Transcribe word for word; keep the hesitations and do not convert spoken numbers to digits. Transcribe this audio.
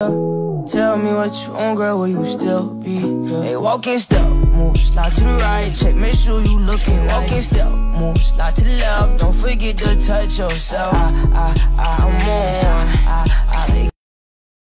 Tell me what you want, girl, will you still be? Hey, walking step, move, slide to the right, check, make sure you looking. Walking step, move, slide to the left, don't forget to touch yourself. I, I, I, I'm on, I,